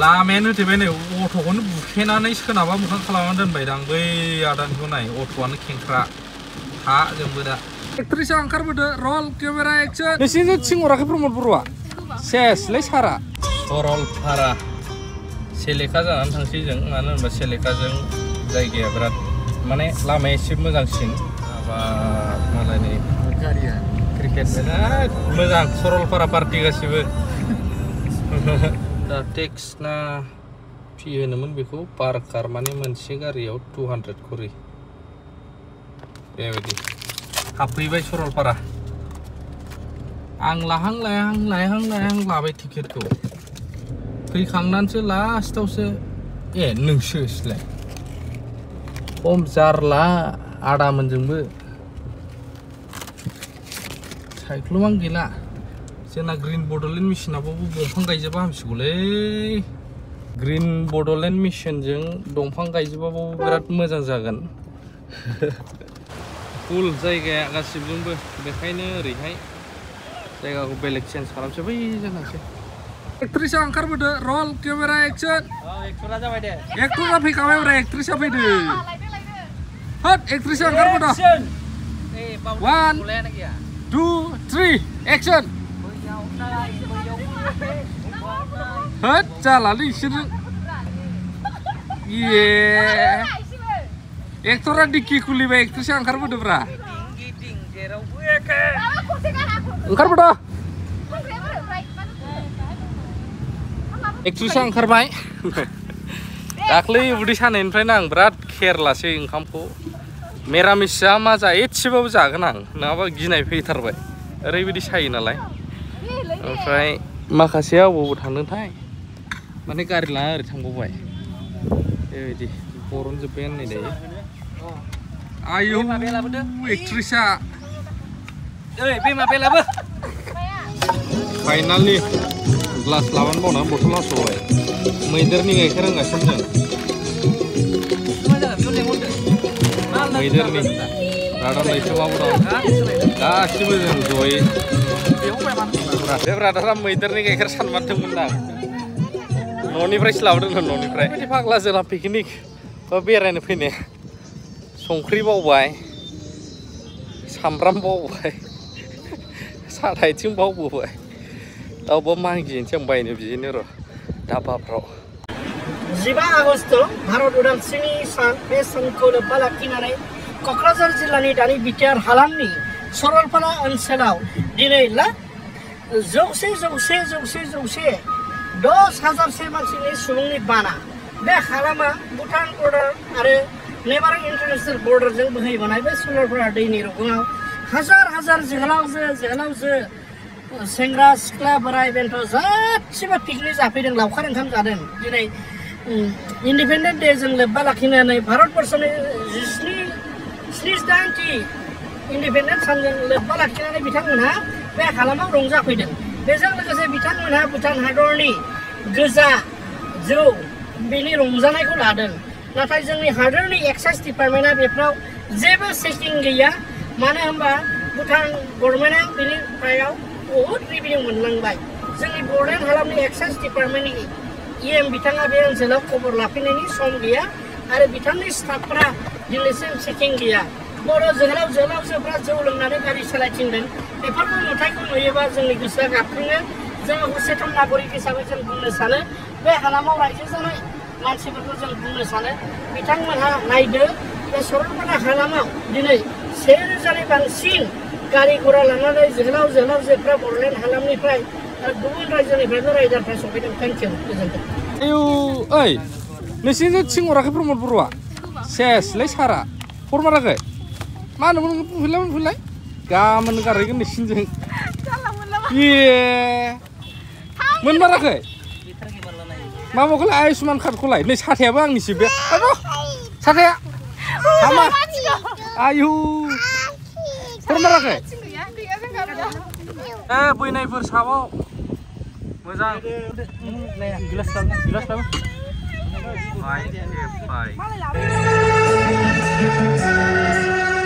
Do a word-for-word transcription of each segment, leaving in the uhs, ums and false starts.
लामायानो होथेबाय नै अट'खौनो बुखेनानै सोनाबा मोखां खालामनानै दोनबायदां बै आदानिखौ नाय अट'आनो खेंख्रा हाजोंबो दा एक्ट्रिसा ओंखारबोदो रल केमेरा एक्सन नोंसिनिजों थिंहराखै प्रमद बर'आ सेसलाय सारा सरलपारा सेलेखा जानानै थांसै जों मानो होनबा सेलेखाजों जायगाया बिराद माने लामाया एसे मोजांसिन माबा मालाय नै गारिया क्रिकेट बिराद मोजां सरलपारा पार्टी गासिबो दा टेक्स ना फि होनोमोन बेखौ पार कार माने मोनसे गारियाव टु हान्ड्रेड करि बेबायदि हाबफैबाय सरलपारा आं लाहां लाहां लाहां लाहां लाबाय टिकेटखौ फैखांनानैसो लास्टावसो ए नोंसो सिलाय खम जारला आदामोनजोंबो साइख्लुमानो गैला जोंना ग्रीन बड'लेण्ड मिशनाबो दंफां गायजोबा हामसिगौलै ग्रीन बड'लेण्ड मिशनजों दंफां गायजोबाबो बिराद मोजां जागोन फुल जायगाया गासिबजोंबो बेखायनो ओरैहाय जायगाखौ बेलेग चेन्ज खालामसै बै जानांसै एक्ट्रिसा ओंखारबोदो रल केमेरा एक्सन एक्टरा जाबाय दे एक्टरा फैखाबाय ओमफ्राय एक्ट्रिसा फैदो हट एक्ट्रिसा ओंखारबोदो वान टु थ्रि एक्सन हट जालालै इसोरो ये एक्टरा डिक्की खुलिबाय एक्ट्रिसा ओंखारबोदोब्रा ओंखारबोदो एक्ट्रिसा ओंखारबाय दाख्लै उदै सानायनिफ्रायनो आं बिराद खेरलासै ओंखामखौ मिरामिस जा मा जा एसेबाबो जागोन आं नङाबा गिनाय फैथारबाय ओरैबायदि सायो नालाय ओमफ्राय माखासेया अबाव थांदोंथाय माने गारि लाना ओरै थांबावबाय बेबायदि बरनजोब्बायानो नै दायो आयौ एक्ट्रिसा ओइ बे माबाया लाबो फाइनालि ग्लास लाबानो बावना बथल हास'बाय मैदेरनि गाइखेर होगासिनो जों मैदेरनि रादार लायसो माबो दं गासिबो जों जयै बे रादारा मैदेरनि गाइखेर सानमारदोंमोन आं न'निफ्रायसो लाबोदोंमोन न'निफ्राय बिदि फाग्ला जोंना पिकनिक बा बेरायनो फैनाया संख्रि बावबाय सामब्राम बावबाय साथा आथिं बावबोबाय दाउबो मागिनोसै आं बायनो बिदिनो र' धाबाफ्राव जिबा आगस्ट भारत उदांस्रिनि सान बे सानखौ लोब्बा लाखिनानै क'क्राझार जिल्लानि दानि बिटिआर हालामनि सरलपारा ओनसोलाव दिनै ला जौसे जौसे जौसे जौसे दस हाजारसे मानसिनि सुबुंनि बाना बे हालामा भुटान बर्डार आरो नेबारिं इन्टारनेशनेल बर्डारजों बोहैबोनाय बे सरलपारा दैनि रुगुङाव हाजार हाजार जोहोलावजो जोहोलावजो सेंग्रा सिख्ला बोराय बेन्थ' गासिबो पिकनिक जाफैदों लावखार ओंखाम जादों दिनै इन्डिपेन्डेन्ट डे जों लोब्बा लाखिनानै भारतबर्षनि जिस्नि स्निजिदाइनथि इन्डिपेन्डेन्ट सानजों लोब्बा लाखिनानै बिथांमोनहा बे हालामाव रंजाफैदों बेजों लोगोसे बिथांमोनहा भुटान हादरनि गोजा जौ बेनि रंजानायखौ लादों नाथाय जोंनि हादरनि एक्साइज डिपार्टमेन्टआ बेफोराव जेबो चेकिं गैया मानो होनबा भुटान गभर्नमेन्टआ बेनि सायाव बहुत रिभिनिउ मोनलांबाय जोंनि बड'लेण्ड हालामनि एक्साइज डिपार्टमेन्टनि इएम बिथाङा बे ओनसोलाव खबर लाफैनायनि सम गैया आरो बिथांनि स्टाफफोरा दिनैसिम चेकिं गैया बर' जोहोलाव जोहोलावजोफ्रा जौ लोंनानै गारि सालायथिंदों बेफोरखौ नुथायखौ नुयोबा जोंनि गोसोआ गाबखाङो जोङो सचेतन नागरिक हिसाबै जों बुंनो सानो बे हालामाव रायजो जानाय मानसिफोरखौ जों बुंनो सानो बिथांमोनहा नायदो बे सरलपारा हालामाव दिनै से रोजानि बांसिन गारि घोड़ा लानानै जोहोलाव जोहोलावजोफ्रा बड'लेण्ड हालामनिफ्राय आरो गुबुन रायजोनिफ्रायबो रायजोफ्रा सफैदों थेंक इउ गोजोन्थों आयौ ओइ नोंसिनिजों थिंहराखै प्रमद बर'आ सेसलाय सारा हरमाराखै मा होनोमोन बुंफैलाय बुंफैलाय गाबोन गारहैगोन नोंसिनिजों ए मोनमाराखै माबाखौलाय आयुष्मान कार्डखौलाय नै साथायाबो आंनिसो बे साथाया हामा आयु हरमाराखै ए बैनायफोर साबाव मोजां गिलास लाबो गिलास लाबो बाय बाय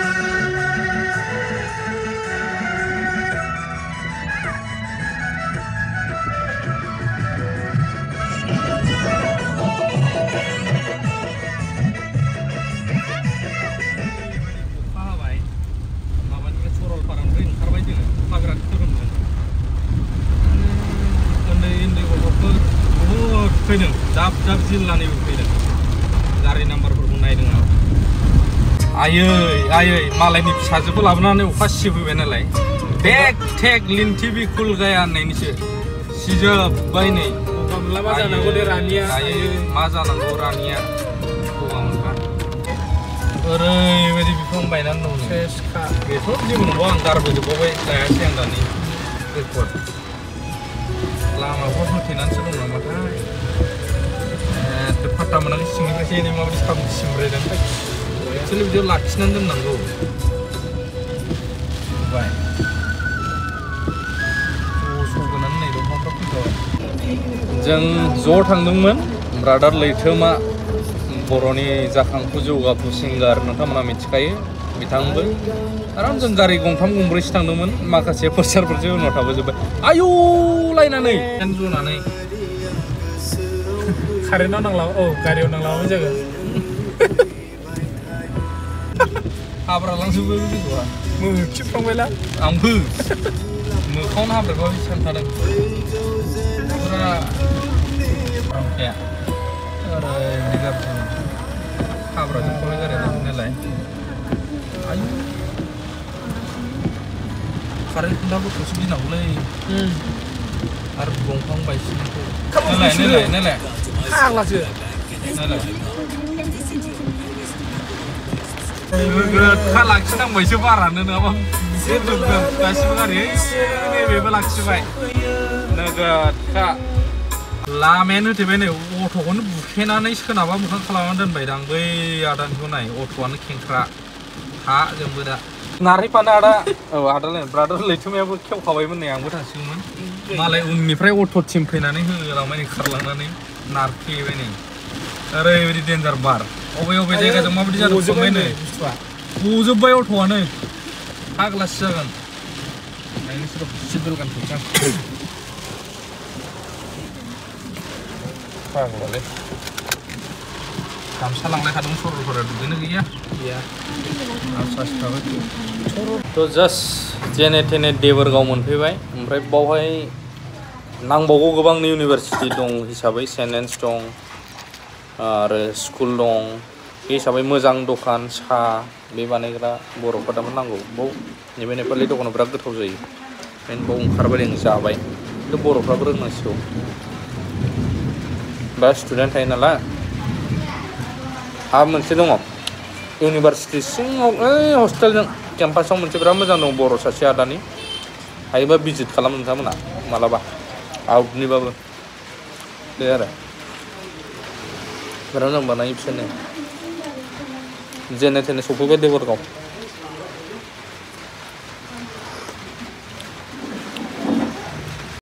फैदों दाब दाब जिल्लानिबो फैदों गारि नाम्बारफोरखौ नायदों आं आयै आयै मालायनि फिसाजोखौ लाबोनानै अखा सिबोबाय नालाय टेक टेक लिन्थि बिखुल गाया होननायनिसो सिजोब्बाय नै मा जानांगौ दे रानिया आयै मा जानांगौ रानिया गगा मोनबा ओरैबायदि बिफां बायनानै दं सेसखा बेथ' जेबो नंगौ आं गारबोजोबबावबाय लायासै आं दानि रेकर्ड लामाफ्राव होथेनानैसो दं नामाथाय एथ' फात्ता मोनाखै सिंनिफ्रायसो एनै माबायदि साबुन सिमब्रेदों एक्सुवेलि बिदियाव लाखिनानै दोननांगौ बाय सगोनानै नै दंफांफ्रा फैखाबाय जों ज' थांदोंमोन ब्रादार लैथोमा बर'नि जाखांफु जौगाफु सिंगार नोंथांमोना मिथिखायो बिथांबो आराम जों गारि गंथाम गंब्रैसो थांदोंमोन माखासे पोस्टारफोरसो उनाव थाबोजोब्बाय आयौ लायनानै फेन जनानै कारेन्टआव नांला औ गारियाव नांलाबाय जागोन हाब्रा लांजोबो गोजौआ मोथिफ्रांबायला आंबो मोखाङावनो हाब्रायबा बेसेबां थादों फुरा रंखाया ओरैबायदि गाज्रि हाब्राजों खबाय गारिया नालाय आयु कारेन्ट खुन्थाफोरखौसो गिनांगौलै आरो दंफां बायसिनखौ नालाय नालाय नालाय फाग्लासो नालाय गोदखा लाखिनांबायसो बारानो नङाबा जोबगोन गासिबो गारि नैबेबो लाखिबाय नोगोदखा लामायानो होथेबाय नै अट'खौनो बुखेनानै सोनाबा मोखां खालामनानै दोनबायदां बै आदानिखौ नाय अट'आनो खेंख्रा हा जोंबो दा नारहैफानो आदा औ आदालाय ब्रादार लैथोमायाबो खेवखाबायमोन नै आंबो थांसिगौमोन मालाय उननिफ्राय अट'सिम फैनानै होलांबाय नै खारलांनानै नारखेबाय नै ओरैबायदि डेन्जार बार अबे अबे जायगाजों माबायदि जादों खबाय नै गजोब्बाय अट'आनो फाग्लासो जागोन नायनोसै र' सिट बेल्ट गानथ'सै आं फाग्लालै गामसा लांलाय थादों सरलपारा दुगैनो गैया गैया आसासो थाबाय थ' जास्ट जेने थेने देबोरगाव मोनफैबाय ओमफ्राय बावहाय नांबावगौ गोबां इउनिभारसिटि दं हिसाबै सेन्ट एन्स दं आरो स्कुल दं बे हिसाबै मोजां दखान साहा बे बानायग्रा बर'फोर दाबो नांगौ बाव नैबे नेपालि दखानाव बिराद गोथाव जायो ओंखायनो बाव ओंखारबाय जों जाबाय खिन्थु बर'फ्राबो रोंनांसिगौ बा स्टुडेन्ट थायो नालाय आरो मोनसे दङ इउनिभारसिटि सिङाव ओइ हस्टेलजों केम्पासाव मोनसे बिराद मोजां दं बर' सासे आदानि हायोबा भिजिट खालाम नोंथांमोना मालाबा आउटनिबाबो बे आरो बिराद मोजां बानायो बिसोरनो जेने थेने सफैबाय देबोरगाव